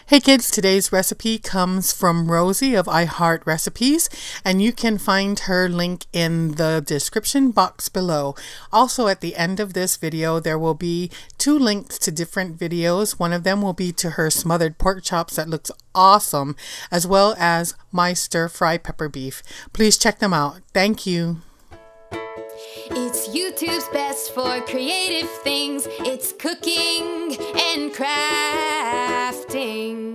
Hey kids, today's recipe comes from Rosie of IHeartRecipes, and you can find her link in the description box below. Also, at the end of this video, there will be 2 links to different videos. One of them will be to her smothered pork chops that looks awesome, as well as my stir-fry pepper beef. Please check them out. Thank you. It's YouTube's best for creative things. It's cooking and crafting.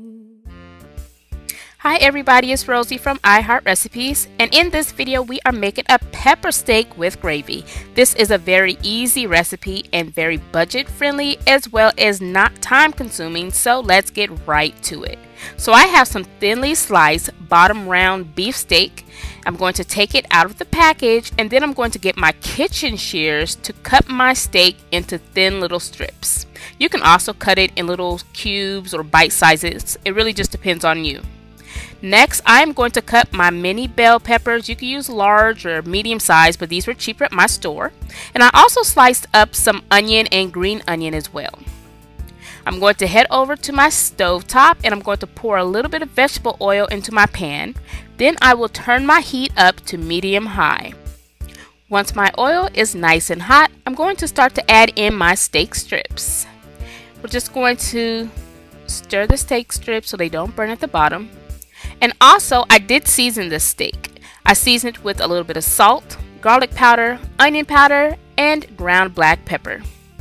Hi everybody, it's Rosie from IHeartRecipes, and in this video we are making a pepper steak with gravy. This is a very easy recipe and very budget friendly as well as not time consuming, so let's get right to it. So I have some thinly sliced bottom round beef steak. I'm going to take it out of the package, and then I'm going to get my kitchen shears to cut my steak into thin little strips. You can also cut it in little cubes or bite sizes. It really just depends on you. Next, I'm going to cut my mini bell peppers. You can use large or medium size, but these were cheaper at my store. And I also sliced up some onion and green onion as well. I'm going to head over to my stove top, and I'm going to pour a little bit of vegetable oil into my pan. Then I will turn my heat up to medium high. Once my oil is nice and hot, I'm going to start to add in my steak strips. We're just going to stir the steak strips so they don't burn at the bottom. And also, I did season this steak. I seasoned it with a little bit of salt, garlic powder, onion powder, and ground black pepper.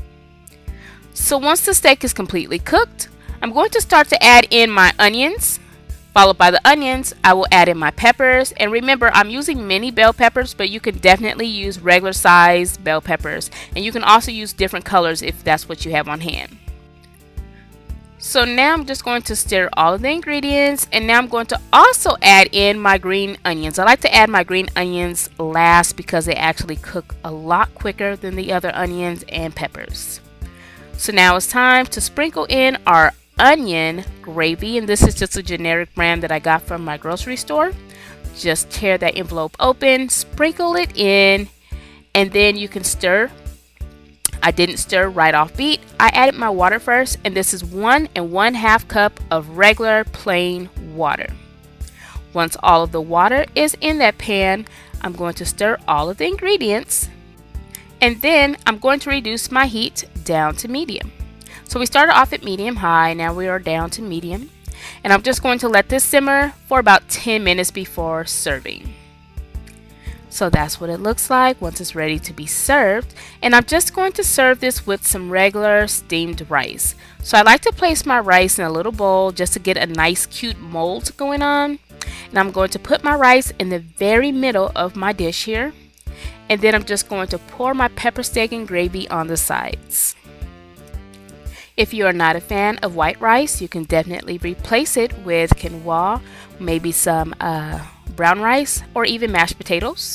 So once the steak is completely cooked, I'm going to start to add in my onions. Followed by the onions, I will add in my peppers. And remember, I'm using mini bell peppers, but you can definitely use regular size bell peppers. And you can also use different colors if that's what you have on hand. So now I'm just going to stir all of the ingredients, and now I'm going to also add in my green onions. I like to add my green onions last because they actually cook a lot quicker than the other onions and peppers. So now it's time to sprinkle in our onion gravy, and this is just a generic brand that I got from my grocery store. Just tear that envelope open, sprinkle it in, and then you can stir. I didn't stir right off beat. I added my water first, and this is 1 1/2 cup of regular plain water. Once all of the water is in that pan, I'm going to stir all of the ingredients, and then I'm going to reduce my heat down to medium. So we started off at medium high, now we are down to medium, and I'm just going to let this simmer for about 10 minutes before serving. So that's what it looks like once it's ready to be served. And I'm just going to serve this with some regular steamed rice. So I like to place my rice in a little bowl just to get a nice cute mold going on. And I'm going to put my rice in the very middle of my dish here. And then I'm just going to pour my pepper steak and gravy on the sides. If you are not a fan of white rice, you can definitely replace it with quinoa, maybe some brown rice, or even mashed potatoes.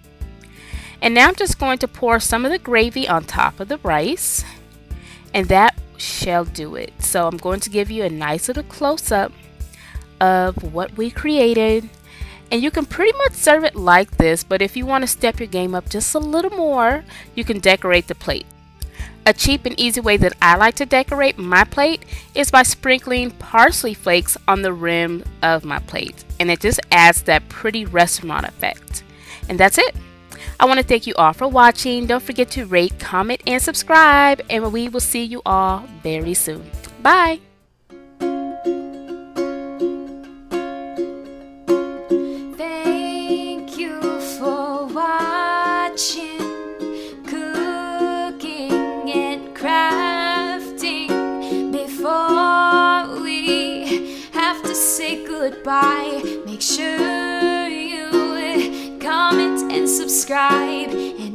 And now I'm just going to pour some of the gravy on top of the rice, and that shall do it. So I'm going to give you a nice little close-up of what we created, and you can pretty much serve it like this, but if you want to step your game up just a little more, you can decorate the plate. A cheap and easy way that I like to decorate my plate is by sprinkling parsley flakes on the rim of my plate, and it just adds that pretty restaurant effect. And that's it. I want to thank you all for watching. Don't forget to rate, comment, and subscribe, and we will see you all very soon. Bye! Thank you for watching Cooking and Crafting. Before we have to say goodbye, make sure you comment and subscribe.